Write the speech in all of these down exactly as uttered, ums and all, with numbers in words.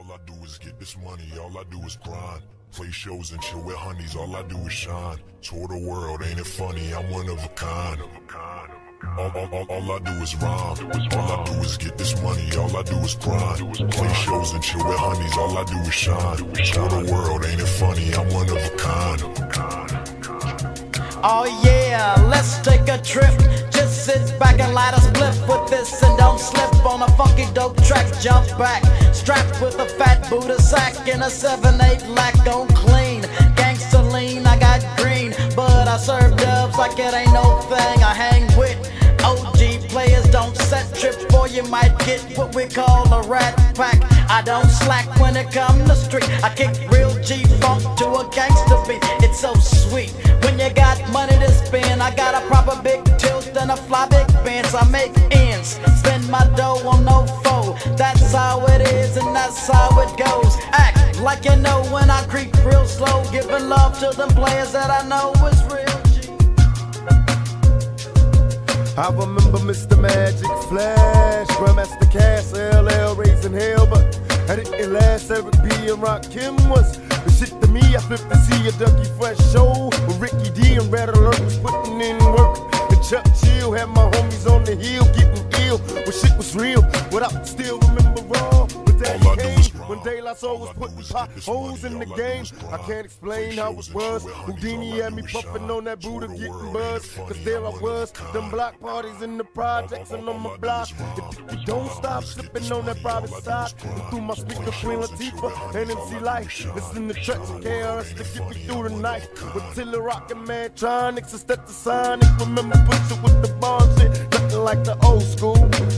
All I do is get this money, all I do is grind. Play shows and chill with honeys, all I do is shine. Tour the world, ain't it funny, I'm one of a kind. All, all, all, all I do is rhyme. All I do is get this money, all I do is grind. Play shows and chill with honeys, all I do is shine. Tour the world, ain't it funny, I'm one of a kind. Oh yeah, let's take a trip. Just sit back and light a spliff with this and don't slip on a funky dope track. Jump back, strapped with a fat Buddha sack and a seven eight lack on clean. Gangsta lean, I got green, but I serve dubs like it ain't no thing. I hang with O G players, don't set trips, boy, you might get what we call a rat pack. I don't slack when it come to street. I kick real G-funk to a gangster beat. It's so sweet when you got money to spend. I got a proper big tilt and a fly big Benz. I make ends, spend my dough on no foe. That's how it is and that's how it goes. Act like you know when I creep real slow, giving love to them players that I know is real. I remember Mister Magic Flash, Grandmaster Cass, L L raising hell, but I didn't last. Eric B and Rakim was the shit to me. I flipped to see a Dougie Fresh show with Ricky D and Red Alert was putting in work. And Chuck Chill had my homies on the hill getting ill when shit was real. But I still remember raw when Daddy came, when De La Soul was putting potholes in the game. I can't explain how it was. Houdini had me puffing on that Buddha getting buzzed. Cause there I was, them block parties in the projects and on my block. If you don't stop slipping on that private side, and through my speaker Queen Latifah and M C Light, listen to tracks of K R S to get me through the night. With Tiller Rockin' Mantronics and Stetsasonic, remember push it with the bomb shit, nothing like the old school.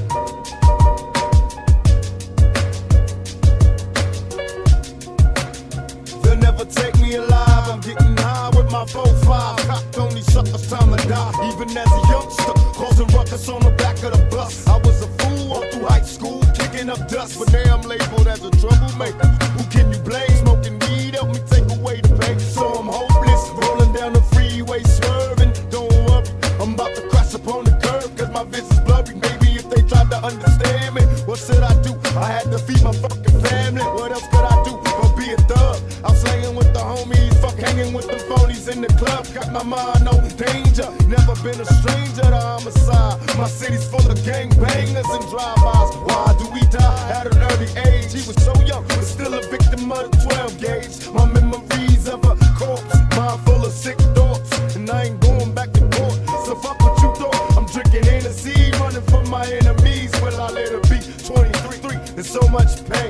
They'll never take me alive, I'm getting high with my four five. Cocked on these suckers, time to die. Even as a youngster, causing ruckus on the back of the bus. I was a fool all through high school, kicking up dust, but now I'm labeled as a troublemaker. Who can you blame? Smoking weed, help me take away the pain. So I'm hopeless, rolling down the freeway, swerving. Don't worry, I'm about to crash upon the curb, cause my vision's blurry. Maybe if they tried to understand me, what should I do? I had to feed my fucking family. What else could I do but be a thug? I'm slanging with the homies, fuck hanging with the phonies in the club. Got my mind on danger, never been a stranger to homicide. My city's full of gangbangers and drive-bys. Why do we die at an early age? He was so young, but still a victim of the twelve gauge. My memories of a corpse, mind full of sick thoughts, and I ain't going back to court. So fuck what you thought. I'm drinking Hennessy, running from my enemies. Will I let her be twenty-three? There's so much pain.